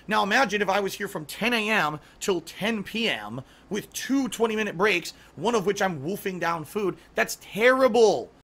Now imagine if I was here from 10 a.m. till 10 p.m. with two 20-minute breaks, one of which I'm wolfing down food. That's terrible.